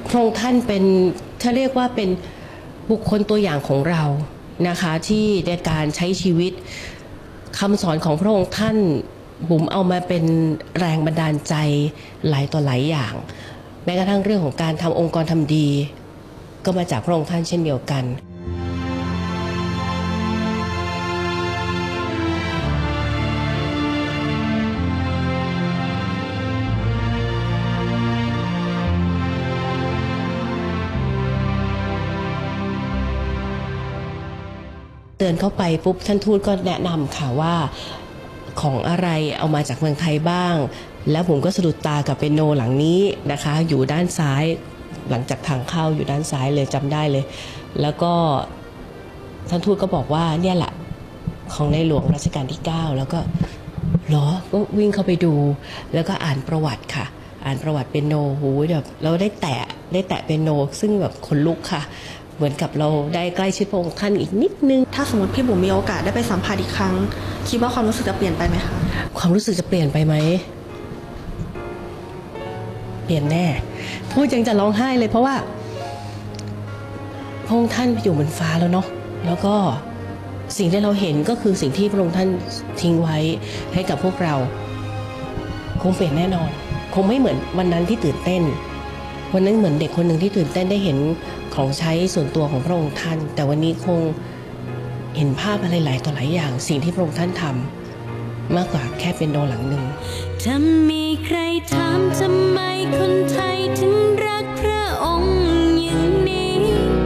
พระองค์ท่านเป็นถ้าเรียกว่าเป็นบุคคลตัวอย่างของเรานะคะที่ในการใช้ชีวิตคำสอนของพระองค์ท่านบุ๋มเอามาเป็นแรงบันดาลใจหลายต่อหลายอย่างแม้กระทั่งเรื่องของการทำองค์กรทำดีก็มาจากพระองค์ท่านเช่นเดียวกันเดินเข้าไปปุ๊บท่านทูตก็แนะนำค่ะว่าของอะไรเอามาจากเมืองไทยบ้างแล้วผมก็สะดุดตากับเปียโนหลังนี้นะคะอยู่ด้านซ้ายหลังจากทางเข้าอยู่ด้านซ้ายเลยจำได้เลยแล้วก็ท่านทูตก็บอกว่าเนี่ยแหละของในหลวงรัชกาลที่9แล้วก็เหรอก็วิ่งเข้าไปดูแล้วก็อ่านประวัติค่ะอ่านประวัติเปียโนหูแบบเราได้แตะเปียโนซึ่งแบบขนลุกค่ะเหมือนกับเราได้ใกล้ชิดพระองค์ท่านอีกนิดนึงถ้าสมมติพี่บุ๋มมีโอกาสได้ไปสัมผัสอีกครั้งคิดว่าความรู้สึกจะเปลี่ยนไปไหมคะความรู้สึกจะเปลี่ยนไปไหมเปลี่ยนแน่พูดยังจะร้องไห้เลยเพราะว่าพระองค์ท่านไปอยู่บนฟ้าแล้วเนาะแล้วก็สิ่งที่เราเห็นก็คือสิ่งที่พระองค์ท่านทิ้งไว้ให้กับพวกเราคงเปลี่ยนแน่นอนคงไม่เหมือนวันนั้นที่ตื่นเต้นวันนั้นเหมือนเด็กคนหนึ่งที่ตื่นเต้นได้เห็นของใช้ส่วนตัวของพระองค์ท่านแต่วันนี้คงเห็นภาพอะไรหลายต่อหลายอย่างสิ่งที่พระองค์ท่านทำมากกว่าแค่เป็นโนหลังหนึ่งจะมีใครถามทำไมคนไทยถึงรักพระองค์อย่างนี้